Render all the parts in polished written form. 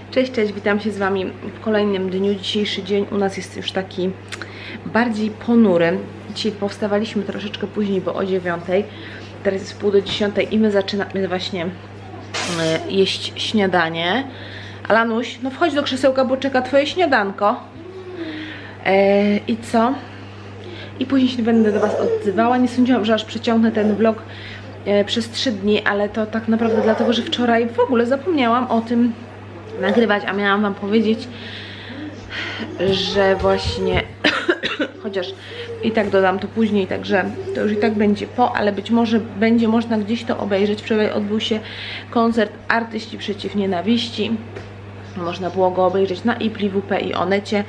Cześć, cześć, witam się z Wami w kolejnym dniu. Dzisiejszy dzień u nas jest już taki bardziej ponury. Dzisiaj powstawaliśmy troszeczkę później, bo o 9. Teraz jest pół do 10 i my zaczynamy właśnie jeść śniadanie. Alanuś, no wchodź do krzesełka, bo czeka Twoje śniadanko. I co? I później się będę do Was odzywała. Nie sądziłam, że aż przeciągnę ten vlog przez 3 dni, ale to tak naprawdę dlatego, że wczoraj w ogóle zapomniałam o tym nagrywać, a miałam Wam powiedzieć, że właśnie chociaż i tak dodam to później, także to już i tak będzie po, ale być może będzie można gdzieś to obejrzeć. Wczoraj odbył się koncert Artyści Przeciw Nienawiści. Można było go obejrzeć na IPLI, WP i Onecie.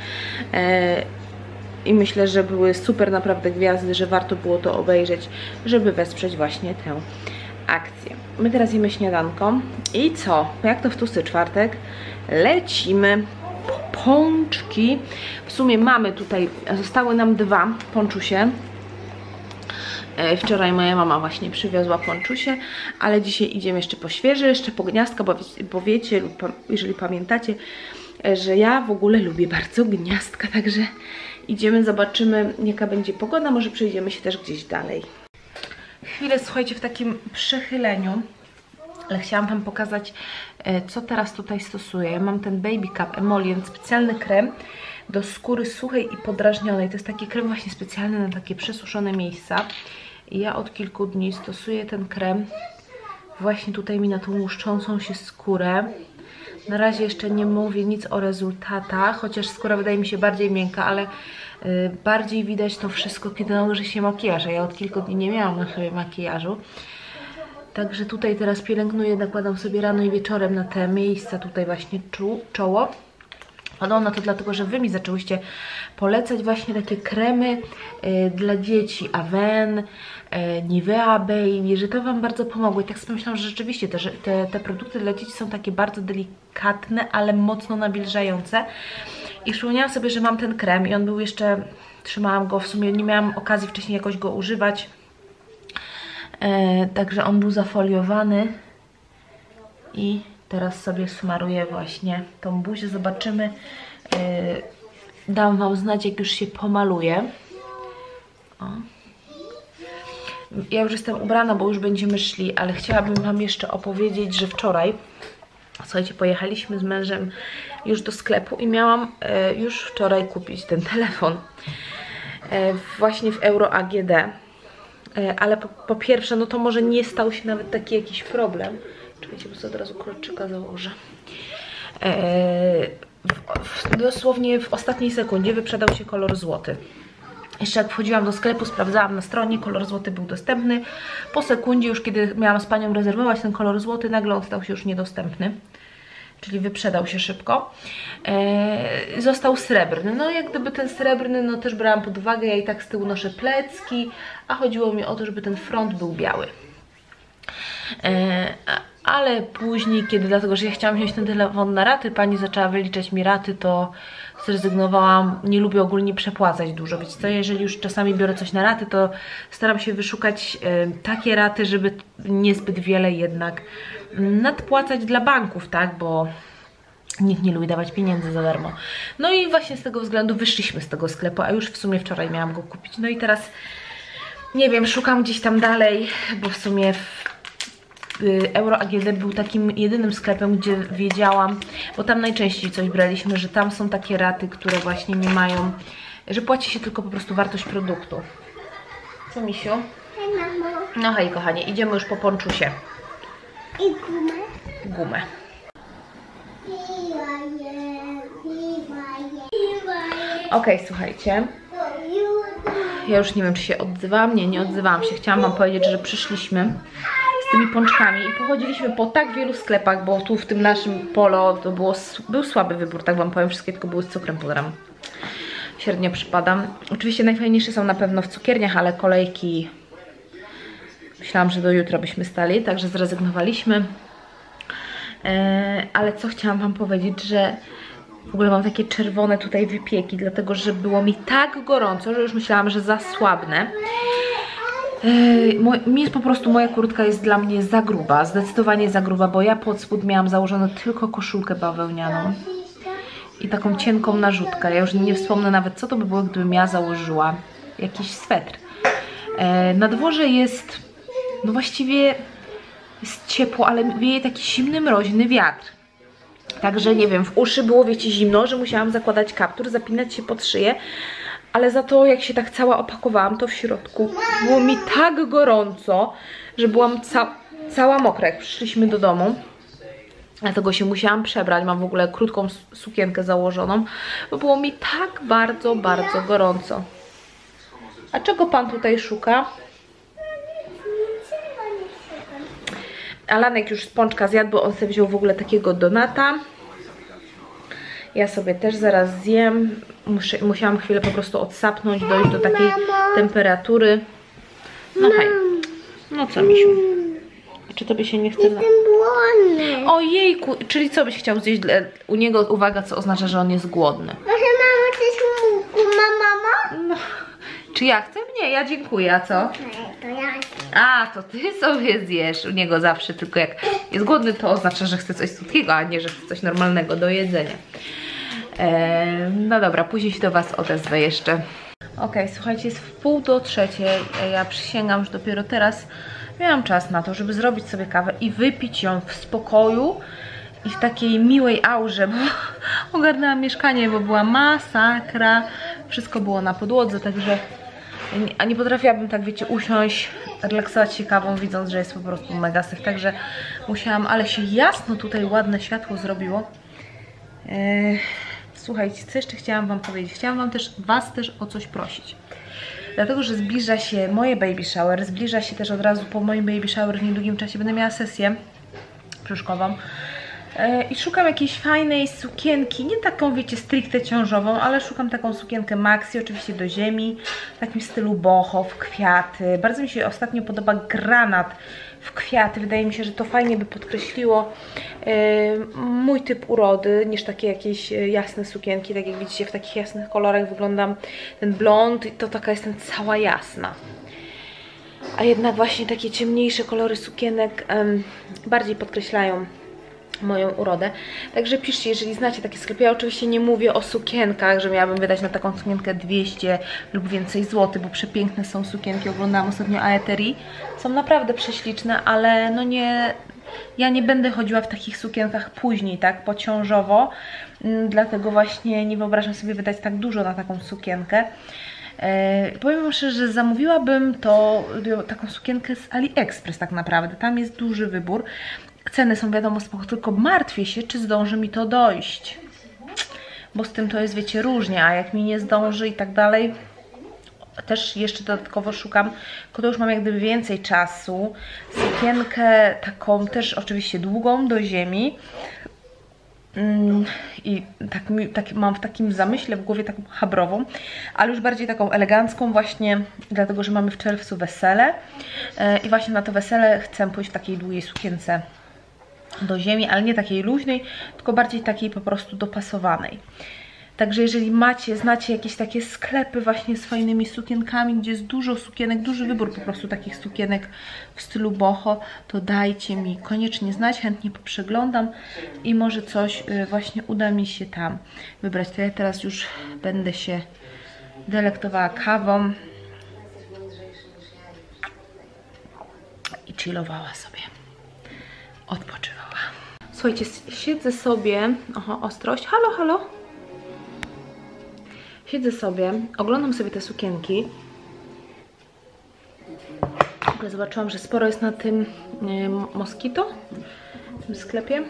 I myślę, że były super naprawdę gwiazdy, że warto było to obejrzeć, żeby wesprzeć właśnie tę akcję. My teraz jemy śniadanko i co? Jak to w tłusty czwartek? Lecimy po pączki. W sumie mamy tutaj, zostały nam 2 pączusie. Wczoraj moja mama właśnie przywiozła pączusie, ale dzisiaj idziemy jeszcze po świeży, jeszcze po gniazdka, bo wiecie, lub jeżeli pamiętacie, że ja w ogóle lubię bardzo gniazdka, także idziemy, zobaczymy jaka będzie pogoda, może przejdziemy się też gdzieś dalej. Chwilę, słuchajcie, w takim przechyleniu, ale chciałam Wam pokazać, co teraz tutaj stosuję. Ja mam ten Baby Cup Emollient, specjalny krem do skóry suchej i podrażnionej. To jest taki krem właśnie specjalny na takie przesuszone miejsca. I ja od kilku dni stosuję ten krem właśnie tutaj mi na tą łuszczącą się skórę. Na razie jeszcze nie mówię nic o rezultatach, chociaż skóra wydaje mi się bardziej miękka, ale bardziej widać to wszystko, kiedy nałoży się makijaż. A ja od kilku dni nie miałam na sobie makijażu. Także tutaj teraz pielęgnuję, nakładam sobie rano i wieczorem na te miejsca, tutaj właśnie czoło. Podobno to dlatego, że Wy mi zaczęłyście polecać właśnie takie kremy dla dzieci, Aven, Nivea Baby, że to Wam bardzo pomogło. I tak sobie myślałam, że rzeczywiście te produkty dla dzieci są takie bardzo delikatne, ale mocno nawilżające. I przypomniałam sobie, że mam ten krem i on był jeszcze, trzymałam go, w sumie nie miałam okazji wcześniej jakoś go używać. Także on był zafoliowany i teraz sobie smaruję właśnie tą buzię. Zobaczymy. Dam Wam znać, jak już się pomaluje. O. Ja już jestem ubrana, bo już będziemy szli, ale chciałabym Wam jeszcze opowiedzieć, że wczoraj, słuchajcie, pojechaliśmy z mężem już do sklepu i miałam już wczoraj kupić ten telefon właśnie w Euro AGD. Ale po pierwsze, no to może nie stał się nawet taki jakiś problem. Czekajcie, bo sobie od razu kluczyka założę. Dosłownie w ostatniej sekundzie wyprzedał się kolor złoty. Jeszcze jak wchodziłam do sklepu, sprawdzałam na stronie, kolor złoty był dostępny. Po sekundzie, już kiedy miałam z panią rezerwować ten kolor złoty, nagle on stał się już niedostępny. Czyli wyprzedał się szybko. Został srebrny. No jak gdyby ten srebrny, no też brałam pod uwagę, ja i tak z tyłu noszę plecki, a chodziło mi o to, żeby ten front był biały. Ale później, dlatego że ja chciałam wziąć ten telefon na raty, pani zaczęła wyliczać mi raty, to zrezygnowałam. Nie lubię ogólnie przepłacać dużo, więc to jeżeli już czasami biorę coś na raty, to staram się wyszukać takie raty, żeby niezbyt wiele jednak nadpłacać dla banków, tak, bo nikt nie lubi dawać pieniędzy za darmo. No i właśnie z tego względu wyszliśmy z tego sklepu, a już w sumie wczoraj miałam go kupić. No i teraz, nie wiem, szukam gdzieś tam dalej, bo w sumie Euro AGD był takim jedynym sklepem, gdzie wiedziałam, bo tam najczęściej coś braliśmy, że tam są takie raty, które właśnie nie mają, że płaci się tylko po prostu wartość produktu. Co, misiu? Hej, mamo. No hej, kochanie, idziemy już po pączusie. I gumę. Gumę. Okej, słuchajcie. Ja już nie wiem, czy się odzywałam. Nie odzywałam się. Chciałam Wam powiedzieć, że przyszliśmy z tymi pączkami i pochodziliśmy po tak wielu sklepach, bo tu w tym naszym Polo to był słaby wybór, tak Wam powiem. Wszystkie tylko były z cukrem pudrem. Średnio przypadam. Oczywiście najfajniejsze są na pewno w cukierniach, ale kolejki myślałam, że do jutra byśmy stali, także zrezygnowaliśmy. Ale co chciałam Wam powiedzieć, że w ogóle mam takie czerwone tutaj wypieki, dlatego że było mi tak gorąco, że już myślałam, że zasłabnę. Po prostu moja kurtka jest dla mnie za gruba, zdecydowanie za gruba, bo ja pod spód miałam założoną tylko koszulkę bawełnianą i taką cienką narzutkę. Ja już nie wspomnę nawet, co to by było, gdybym ja założyła jakiś swetr. Na dworze jest, no właściwie jest ciepło, ale wieje taki zimny, mroźny wiatr. Także nie wiem, w uszy było, wiecie, zimno, że musiałam zakładać kaptur, zapinać się pod szyję. Ale za to, jak się tak cała opakowałam, to w środku było mi tak gorąco, że byłam cała mokra, jak przyszliśmy do domu. Dlatego się musiałam przebrać, mam w ogóle krótką sukienkę założoną, bo było mi tak bardzo, bardzo gorąco. A czego pan tutaj szuka? Alanek już z pączka zjadł, bo on sobie wziął w ogóle takiego donata. Ja sobie też zaraz zjem. Musiałam chwilę po prostu odsapnąć, dojść do takiej temperatury. No hej. No co, misiu? Czy tobie się nie chce? Jestem głodny. Ojejku, czyli co byś chciał zjeść u niego? Uwaga, co oznacza, że on jest głodny. Może mama coś mógł, mama? No. Czy ja chcę? Nie, ja dziękuję, a co? To ja. A, to ty sobie zjesz. U niego zawsze, tylko jak jest głodny, to oznacza, że chce coś słodkiego, a nie, że chce coś normalnego do jedzenia. No dobra, później się do was odezwę jeszcze. Okej, słuchajcie, jest w 2:30. Ja przysięgam, że dopiero teraz miałam czas na to, żeby zrobić sobie kawę i wypić ją w spokoju i w takiej miłej aurze, bo ogarnęłam mieszkanie, bo była masakra. Wszystko było na podłodze, także a nie potrafiłabym tak, wiecie, usiąść, relaksować się kawą, widząc, że jest po prostu mega syf. Także musiałam, ale się jasno tutaj ładne światło zrobiło. Słuchajcie, co jeszcze chciałam wam powiedzieć? Chciałam was też o coś prosić. Dlatego, że zbliża się moje baby shower, zbliża się też od razu po moim baby shower, w niedługim czasie będę miała sesję brzuszkową. I szukam jakiejś fajnej sukienki, nie taką, wiecie, stricte ciążową, ale szukam taką sukienkę maxi, oczywiście do ziemi, w takim stylu boho, w kwiaty. Bardzo mi się ostatnio podoba granat w kwiaty. Wydaje mi się, że to fajnie by podkreśliło mój typ urody, niż takie jakieś jasne sukienki. Tak jak widzicie, w takich jasnych kolorach wyglądam ten blond i to taka jestem cała jasna. A jednak właśnie takie ciemniejsze kolory sukienek bardziej podkreślają moją urodę. Także piszcie, jeżeli znacie takie sklepy. Ja oczywiście nie mówię o sukienkach, że miałabym wydać na taką sukienkę 200 lub więcej złotych, bo przepiękne są sukienki. Oglądałam ostatnio Aeterii. Są naprawdę prześliczne, ale no nie... Ja nie będę chodziła w takich sukienkach później, tak, pociążowo. Dlatego właśnie nie wyobrażam sobie wydać tak dużo na taką sukienkę. Powiem wam szczerze, że zamówiłabym taką sukienkę z AliExpress tak naprawdę. Tam jest duży wybór. Ceny są wiadomo spoko, tylko martwię się, czy zdąży mi to dojść. Bo z tym to jest, wiecie, różnie, a jak mi nie zdąży i tak dalej, też jeszcze dodatkowo szukam, tylko to już mam jak gdyby więcej czasu. Sukienkę taką też oczywiście długą do ziemi. I tak mam w takim zamyśle w głowie taką chabrową, ale już bardziej taką elegancką właśnie, dlatego że mamy w czerwcu wesele i właśnie na to wesele chcę pójść w takiej długiej sukience do ziemi, ale nie takiej luźnej, tylko bardziej takiej po prostu dopasowanej. Także jeżeli znacie jakieś takie sklepy właśnie z fajnymi sukienkami, gdzie jest dużo sukienek, duży wybór po prostu takich sukienek w stylu boho, to dajcie mi koniecznie znać, chętnie poprzeglądam i może coś właśnie uda mi się tam wybrać. To ja teraz już będę się delektowała kawą i chillowała sobie, odpoczywała. Słuchajcie, siedzę sobie, oho, ostrość, halo, halo. Siedzę sobie, oglądam sobie te sukienki. Zobaczyłam, że sporo jest na tym Moskito, w tym sklepie.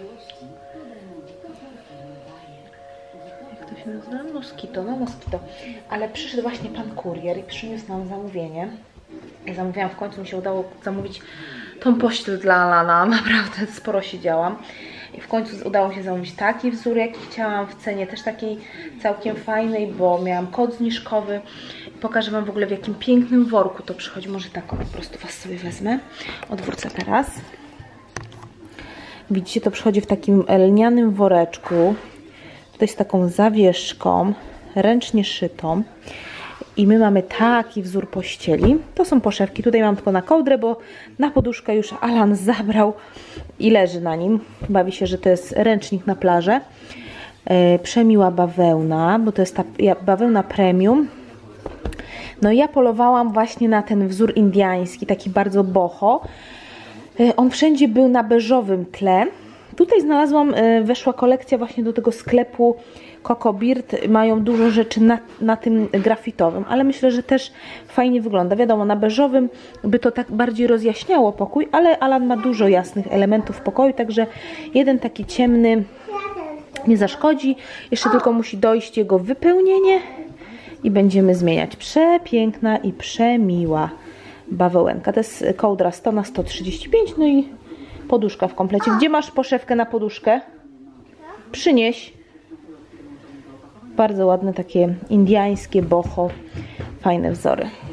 Jak to się nazywa? Moskito, no Moskito. Ale przyszedł właśnie pan kurier i przyniósł nam zamówienie. Ja zamówiłam, w końcu mi się udało zamówić tą pościel dla Alana. Naprawdę sporo siedziałam. I w końcu udało mi się zamówić taki wzór, jaki chciałam, w cenie też takiej całkiem fajnej, bo miałam kod zniżkowy. Pokażę wam w ogóle, w jakim pięknym worku to przychodzi. Może tak, po prostu was sobie wezmę. Odwrócę teraz. Widzicie, to przychodzi w takim lnianym woreczku. Tutaj z taką zawieszką, ręcznie szytą. I my mamy taki wzór pościeli. To są poszewki. Tutaj mam tylko na kołdrę, bo na poduszkę już Alan zabrał i leży na nim. Bawi się, że to jest ręcznik na plażę. Przemiła bawełna, bo to jest ta bawełna premium. No i ja polowałam właśnie na ten wzór indyjski, taki bardzo boho. On wszędzie był na beżowym tle. Tutaj znalazłam, weszła kolekcja właśnie do tego sklepu Coco Beard. Mają dużo rzeczy na tym grafitowym, ale myślę, że też fajnie wygląda. Wiadomo, na beżowym by to tak bardziej rozjaśniało pokój, ale Alan ma dużo jasnych elementów w pokoju, także jeden taki ciemny nie zaszkodzi. Jeszcze tylko musi dojść jego wypełnienie i będziemy zmieniać. Przepiękna i przemiła bawełenka. To jest kołdra 100 na 135, no i poduszka w komplecie. Gdzie masz poszewkę na poduszkę? Przynieś. Bardzo ładne takie indyjskie boho. Fajne wzory.